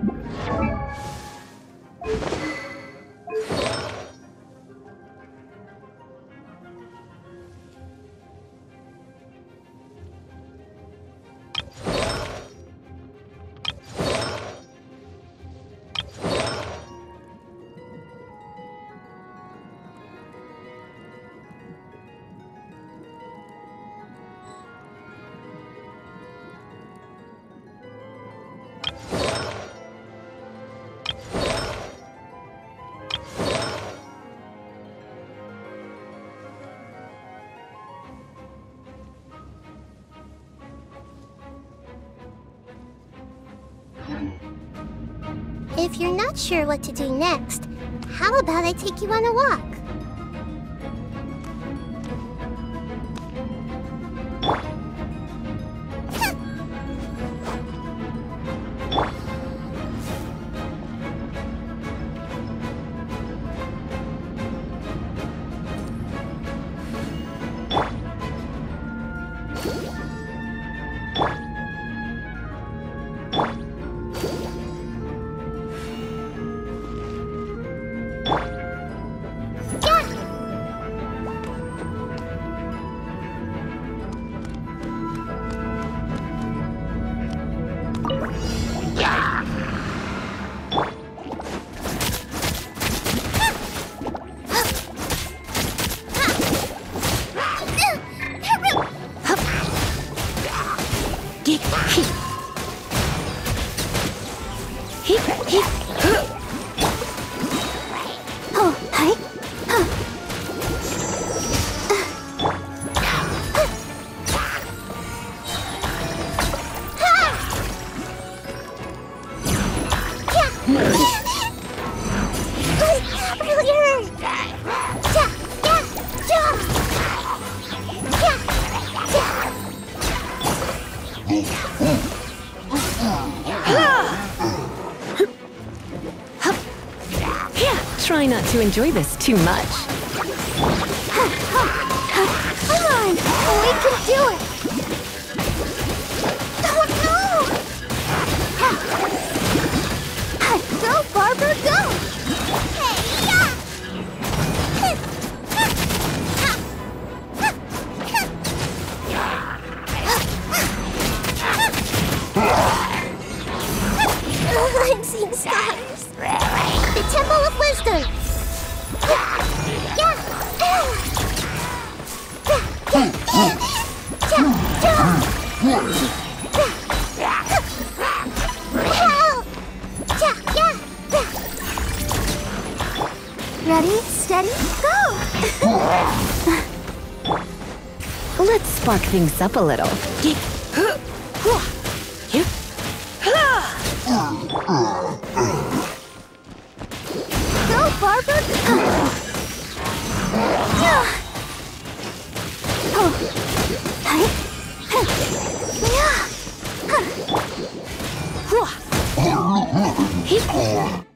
If you're not sure what to do next, how about I take you on a walk? Try not to enjoy this too much. Come on! We can do it! Oh, no! Go, Barber, go! Hey, yeah! I'm seeing stars. The Temple of Wisdom. Ready, steady, go! Let's spark things up a little. Go, Barber! Yeah.